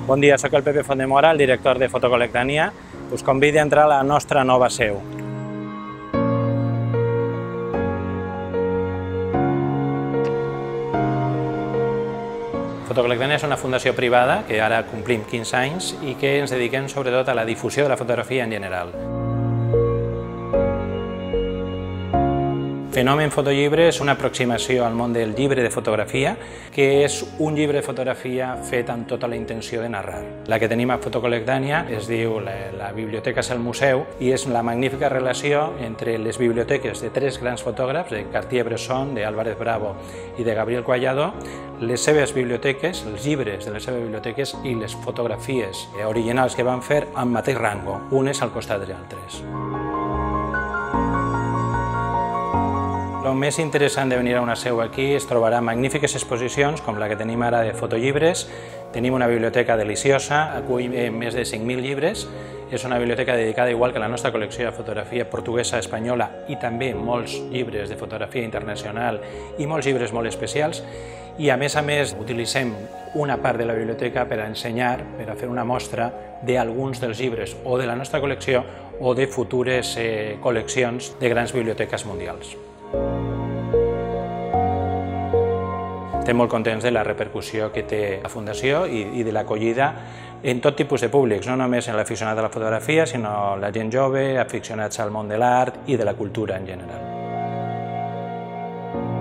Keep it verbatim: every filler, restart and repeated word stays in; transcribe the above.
Bon dia, soc el Pepe Fontdemora, el director de Fotocol·lectania. Us convido a entrar a la nostra nova seu. Fotocol·lectania és una fundació privada que ara complim quinze anys i que ens dediquem sobretot a la difusió de la fotografia en general. Fenomen Fotollibre és una aproximació al món del llibre de fotografia, que és un llibre de fotografia fet amb tota la intenció de narrar. La que tenim a Fotocol·lectania es diu la, la Biblioteca és el museu i és la magnífica relació entre les biblioteques de tres grans fotògrafs, de Cartier-Bresson, de Álvarez Bravo i de Gabriel Collado, les seves biblioteques, els llibres de les seves biblioteques i les fotografies originals que van fer amb mateix rango, unes al costat de les altres. El més interessant de venir a una seu aquí es trobarà magnífiques exposicions com la que tenim ara de fotollibres. Tenim una biblioteca deliciosa, acull més de cinc mil llibres. És una biblioteca dedicada, igual que la nostra col·lecció de fotografia portuguesa, espanyola i també molts llibres de fotografia internacional i molts llibres molt especials. I a més a més utilitzem una part de la biblioteca per a ensenyar, per a fer una mostra d'alguns dels llibres o de la nostra col·lecció o de futures eh, col·leccions de grans biblioteques mundials. Estem molt contents de la repercussió que té la Fundació i, i de l'acollida en tot tipus de públics, no només en l'aficionat a la fotografia, sinó la gent jove, aficionats al món de l'art i de la cultura en general.